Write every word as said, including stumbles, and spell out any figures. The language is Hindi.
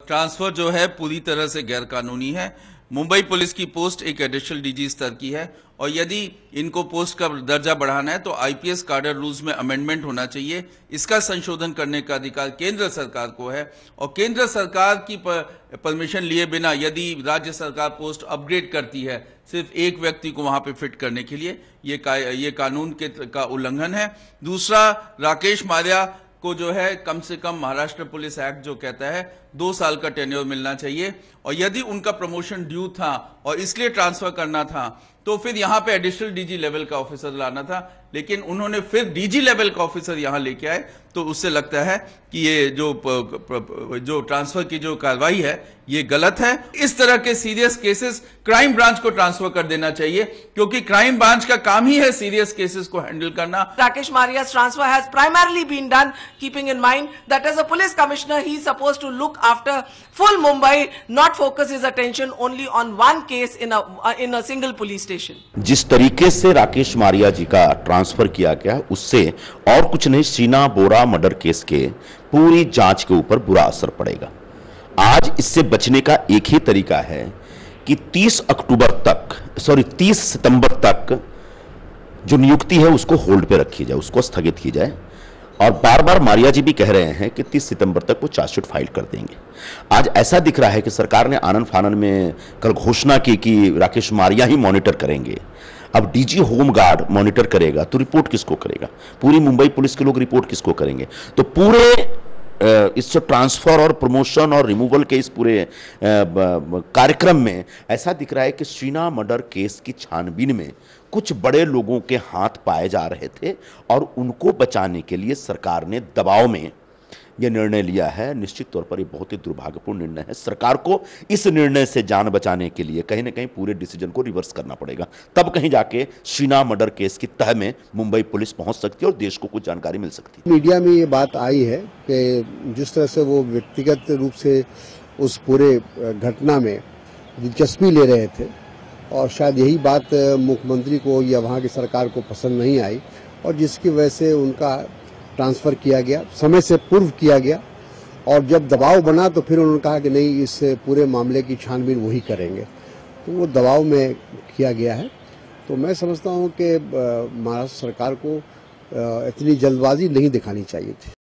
ट्रांसफर जो है पूरी तरह से गैर कानूनी है। मुंबई पुलिस की पोस्ट एक एडिशनल डीजी स्तर की है और यदि इनको पोस्ट का दर्जा बढ़ाना है तो आईपीएस काडर रूल्स में अमेंडमेंट होना चाहिए। इसका संशोधन करने का अधिकार केंद्र सरकार को है और केंद्र सरकार की परमिशन लिए बिना यदि राज्य सरकार पोस्ट अपग्रेड करती है सिर्फ एक व्यक्ति को वहां पे फिट करने के लिए, ये का, ये कानून के का उल्लंघन है। दूसरा, राकेश मारिया को जो है कम से कम महाराष्ट्र पुलिस एक्ट जो कहता है दो साल का टेन्योर मिलना चाहिए और यदि उनका प्रमोशन ड्यू था और इसलिए ट्रांसफर करना था तो फिर यहां पे एडिशनल डीजी लेवल का ऑफिसर लाना था, लेकिन उन्होंने फिर डीजी लेवल का ऑफिसर यहां लेके आए तो उससे लगता है कि ये जो जो ट्रांसफर की जो कार्रवाई है ये गलत है। इस तरह के सीरियस केसेस क्राइम ब्रांच को ट्रांसफर कर देना चाहिए क्योंकि क्राइम ब्रांच का काम ही है सीरियस केसेस को हैंडल करना। Rakesh Maria's transfer has primarily been done keeping in mind that as a police commissioner he is supposed to look after full Mumbai, not focus his attention only on one case in a uh, in a single police station. जिस तरीके से राकेश मारिया जी का ट्रांसफर किया गया उससे और कुछ नहीं, शीना बोरा मर्डर केस के पूरी जांच के ऊपर बुरा असर पड़ेगा। आज इससे बचने का एक ही तरीका है कि तीस अक्टूबर तक सॉरी तीस सितंबर तक जो नियुक्ति है उसको होल्ड पे रखी जाए, उसको स्थगित की जाए। और बार बार मारिया जी भी कह रहे हैं कि तीस सितंबर तक वो चार्जशीट फाइल कर देंगे। आज ऐसा दिख रहा है कि सरकार ने आनन फानन में कल घोषणा की कि राकेश मारिया ही मॉनिटर करेंगे। अब डीजी होम गार्ड मॉनिटर करेगा तो रिपोर्ट किसको करेगा? पूरी मुंबई पुलिस के लोग रिपोर्ट किसको करेंगे? तो पूरे इस ट्रांसफर और प्रमोशन और रिमूवल के इस पूरे कार्यक्रम में ऐसा दिख रहा है कि शीना मर्डर केस की छानबीन में कुछ बड़े लोगों के हाथ पाए जा रहे थे और उनको बचाने के लिए सरकार ने दबाव में यह निर्णय लिया है। निश्चित तौर पर यह बहुत ही दुर्भाग्यपूर्ण निर्णय है। सरकार को इस निर्णय से जान बचाने के लिए कहीं ना कहीं पूरे डिसीजन को रिवर्स करना पड़ेगा, तब कहीं जाके शीना मर्डर केस की तह में मुंबई पुलिस पहुंच सकती है और देश को कुछ जानकारी मिल सकती है। मीडिया में ये बात आई है कि जिस तरह से वो व्यक्तिगत रूप से उस पूरे घटना में दिलचस्पी ले रहे थे और शायद यही बात मुख्यमंत्री को या वहाँ की सरकार को पसंद नहीं आई और जिसकी वजह से उनका ट्रांसफ़र किया गया, समय से पूर्व किया गया और जब दबाव बना तो फिर उन्होंने कहा कि नहीं, इस पूरे मामले की छानबीन वही करेंगे, तो वो दबाव में किया गया है। तो मैं समझता हूँ कि महाराष्ट्र सरकार को इतनी जल्दबाजी नहीं दिखानी चाहिए थी।